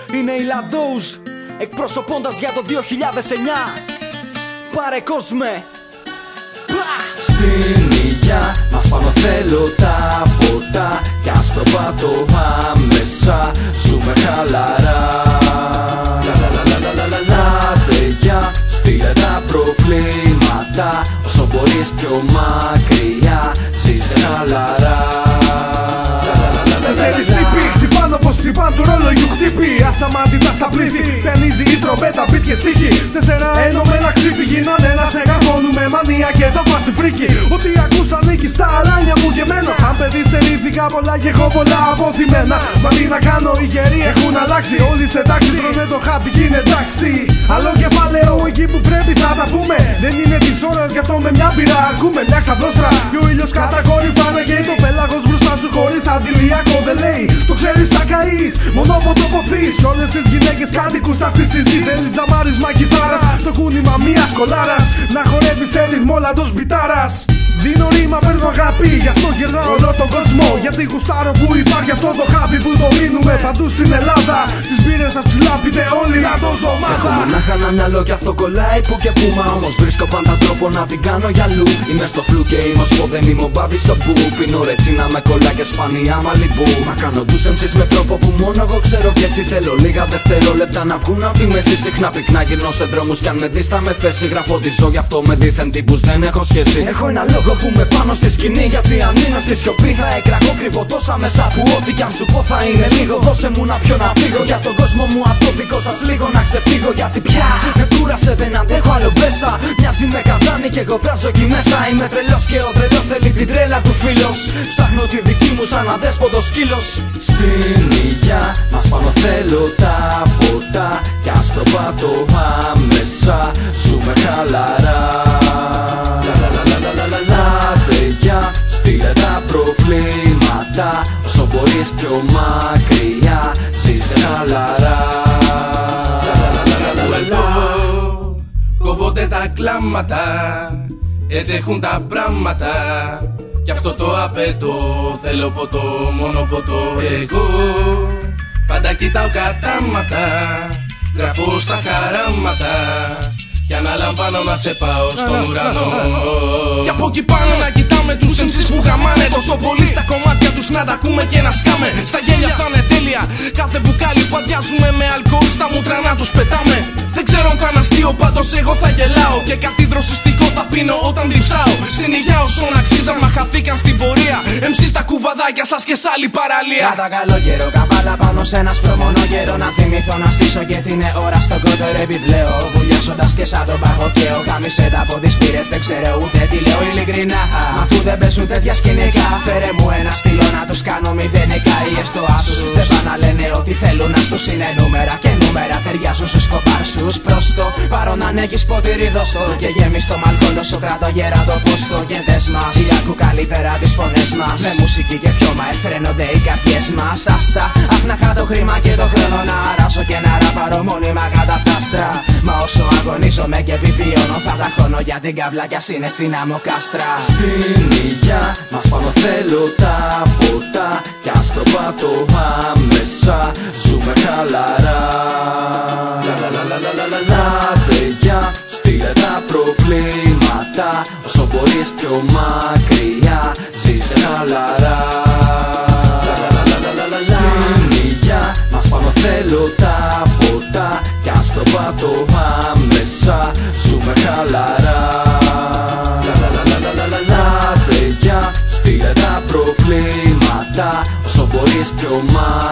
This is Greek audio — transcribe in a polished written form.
Είναι η Λαντούζ, εκπροσωπώντας για το 2009. Πάρε κόσμε. Στην υγειά μας πάνω θέλω τα ποτά κι άσπρο πάτο άμεσα. Ζούμε χαλαρά. Παιδιά, στείλε τα προβλήματα όσο μπορείς πιο μακριά. Ζήσε χαλαρά. Ξέρεις τύποι, χτυπάνε όπως χτυπάνε του ρολογιού χτύπη. Ασταμάτητα στα πλήθη, πιανίζει η τρομπέτα, beat και στίχη. 4 ενωμένα ξύφη γίνανε ένα μεγαφώνουμε μανία και το πας στη φρίκη. Ό,τι ακούς ανήκει στα αλάνια μου γεμένα. Σαν παιδί στερήθηκα πολλά και έχω πολλά αποθυμένα. Μα τι να κάνω, οι γεροί έχουν αλλάξει. Όλοι σε τάξη, τρώνε το χάπι κι είναι εντάξει. Άλλο κεφάλαιο εκεί που πρέπει θα τα πούμε. Δεν είναι της ώρας γι' αυτό με μια πειρά ακούμε. Μια ξαδόστρα και ο ήλιος κατακορυφάνε και το πέλαγος μπροστά σου χωρίς αντιλιακό δεν λέει. Το ξέρεις θα καείς, μόνο από το ποθείς. Όλες τις γυναίκες κάτοικους αυτής της γης. Θέλει τζαμάρισμα κιθάρας, στο κούνημα μιας κολάρας. Να χορεύεις σε ρυθμό λαντός μπιτάρας. Δίνω ρήμα, παίρνω αγάπη, γι' αυτό γυρνάω όλο τον κόσμο. Γιατί γουστάρω που υπάρχει αυτό το χάπι που το δίνουμε παντού στην Ελλάδα. Τις μπύρες θα ψηλά πείτε όλοι λαντός ομάδα. Έχω μονάχα ένα μυαλό κι αυτό κολλάει που και που. Μα όμως βρίσκω πάντα τρόπο να την κάνω γυαλού. Είμαι στο φλου και είμαι ως δεν είμαι ο Μπάμπης ο Μπου. Πίνω ρετσίνα με κολλά και σπανία Μαλιμπού. Μα κάνω τους MCs με τρόπο που μόνο εγώ ξέρω κι έτσι θέλω λίγα δευτερόλεπτα να βγουν απ' τη μέση. Συχνά πυκνά γυρνώ σε δρόμους κι αν με δεις θα με θέσει. Γράφω τη ζω γι' αυτό με δίθεν τύπους δεν έχω σχέση. Έχω ένα λόγο που με πάνω στη σκηνή γιατί αν μείνω στη σιωπή θα εκραγώ κρυβώ τόσα μέσα που ό,τι κι αν σου πω θα είναι λίγο. Δώσε μου να πιω να φύγω για τον κόσμο μου από το δικό σας λίγο να ξεφύγω. Γιατί πια με κούρασε δεν αντέχω άλλο μπέσα. Μοιάζει με καζάνι και εγώ βράζω εκεί μέσα. Είμαι τρελός και ο τρελός θέλει την τρέλα του φίλος. Ψάχνω τη δική μου σαν αδέσποτος σκύλος. Στην υγειά μας πάνω θέλω τα ποτά κι άσπρο πάτο άμεσα. Ζούμε χαλαρά. Παιδιά, στείλε τα προβλήματα όσο μπορείς πιο μακριά. Ζήσε χαλαρά. Κόβονται τα κλάματα, έτσι έχουν τα πράγματα. Κι αυτό το απαιτώ, θέλω ποτό, μόνο ποτό. Εγώ πάντα κοιτάω κατάματα, γράφω στα χαράματα κι αναλαμβάνω να σε πάω στον ουρανό. Κι από εκεί πάνω να κοιτάμε τους MCs που γαμάνε τόσο πολύ. Στα κομμάτια τους να τα ακούμε και να σκάμε. Στα γέλια θα είναι τέλεια κάθε μπουκάλι που αδειάζουμε με αλκοόλ. Στα μούτρα να τους πετάμε. Δεν ξέρω αν θα είναι αστείο, πάντως εγώ θα γελάω. Και κάτι δροσιστικό θα πίνω όταν διψάω. Στην υγεία όσων αξίζαν μα χαθήκαν στην πορεία. MCs τα κουβαδάκια σας και σ' άλλη παραλία. Κατά καλό καιρό καβάλα πάνω σε ένα σπρωμονό καιρό. Να θυμηθώ να στήσω και την ώρα στο κότερο επιπλέον. Βουλιάζοντας και σαν τον παγωκαίο. Χάμισε τα από τις πύρες, δεν ξέρω ούτε τι λέω ειλικρινά. Μα αφού δεν παίζουν τέτοια σκηνικά, φέρε μου ένα στυλό να τους κάνω μηδενικά. Οι εστοάσους δεν πάνε να λένε ότι θέλουν να στους είναι νούμερα. Και νούμερα ταιριάζουν στους κομπάρσους. Προς το παρόν αν έχεις ποτήρι δώστο. Και γεμίστο μ' αλκοόλ όσο κράτω γερά το πόστο. Και δες μας, ή ακού καλύτερα τις φωνές μας. Με μουσική και πιώμα εφραίνονται οι καρδιές μας. Άστα, αχ να χα το χρήμα και το χρόνο να αράσω και να ραπαρώ μόνιμα κατά τα άστρα. Μα όσο αγωνίζομαι και επιβιώνω θα τα χώνω για την καύλα κι ας είναι στην άμμο κάστρα. Στην υγειά μας πάνω θέλω τα ποτά κι άσπρο πάτο άμεσα. Ζούμε χαλαρά. Παιδιά, στείλε τα προβλήματα όσο μπορείς πιο μακριά. Ζήσε χαλαρά. Στην υγειά μας πάνω θέλω τα ποτά κι άσπρο πάτο άμεσα. Ζούμε χαλαρά. Παιδιά, στείλε τα προβλήματα όσο μπορείς πιο μακριά.